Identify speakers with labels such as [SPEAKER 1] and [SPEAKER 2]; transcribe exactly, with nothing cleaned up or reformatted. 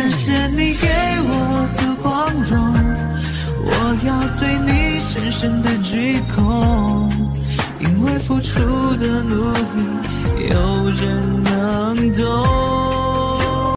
[SPEAKER 1] 感谢你给我的光荣，我要对你深深的鞠躬，因为付出的努力有人